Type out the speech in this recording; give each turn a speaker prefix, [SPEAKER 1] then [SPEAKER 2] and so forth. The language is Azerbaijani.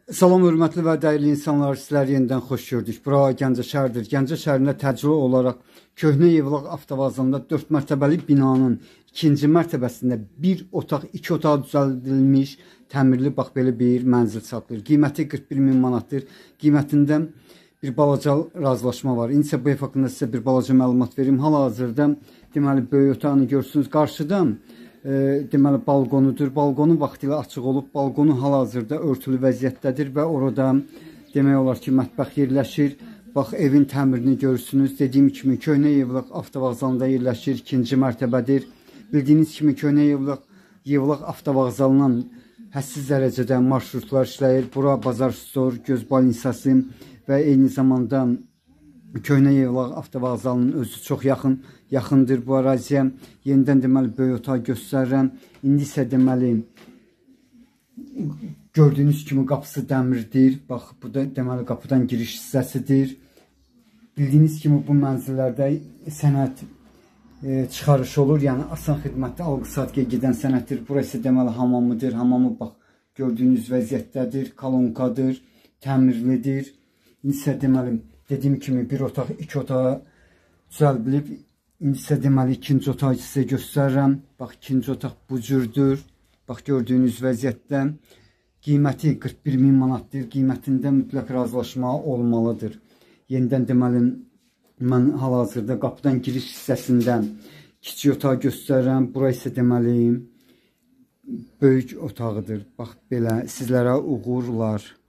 [SPEAKER 1] Salam hörmətli və dəyərli insanlar, sizləri yenidən xoş gördük. Bura Gəncə şəhərdir. Gəncə şəhərində təcili olaraq köhnə Yevlaq avtovağzalında 4 mərtəbəli binanın ikinci mərtəbəsində bir otaq, 2 otaq düzəldilmiş, təmirli bax belə bir mənzil satılır. Qiyməti 41 min manatdır. Qiymətində bir balaca razılaşma var. İndi isə bu ev haqqında sizə bir balaca məlumat verim. Hal-hazırda deməli böyük otağını görürsünüz. Qarşıdan deməli balkonudur. Balkonu vaxtilə açıq olub. Balkonu hal-hazırda örtülü vəziyyətdədir və orada demək olar ki, mətbəx yerləşir. Bax, evin təmirini görürsünüz. Dediyim kimi, köhnə Yevlaq avtovağzalında yerləşir. 2-ci mərtəbədir. Bildiyiniz kimi, köhnə Yevlaq avtovağzalından hədsiz dərəcədə marşrutlar işləyir. Bura Bazar Stor, Göz Balinsası və eyni zamanda köhnə Yevlaq avtovağzalının özü çox yaxındır bu əraziyə. Yenidən deməli böyük otaq göstərirəm. İndi isə deməli gördüyünüz kimi qapısı dəmirdir. Bax, bu da deməli qapıdan giriş hissəsidir. Bildiyiniz kimi bu mənzillərdə sənəd çıxarış olur. Yəni asan xidmətdə alqı-satqıya gedən sənəddir. Burası deməli hamamıdır. Hamamı bax gördüyünüz vəziyyətdədir. Kolonkadır, təmirlidir. İndi isə deməli dediyim kimi bir otaq, 2 otağa düzəldilib. İndi isə deməli ikinci otağı sizə göstərirəm. Bax, ikinci otaq bu cürdür. Bax, gördüyünüz vəziyyətdə. Qiyməti 41 min manatdır. Qiymətində mütləq razılaşma olmalıdır. Yenidən deməli mən hal-hazırda qapıdan giriş hissəsindən kiçik otağı göstərirəm. Bura isə deməli böyük otağıdır. Bax belə sizlərə uğurlar.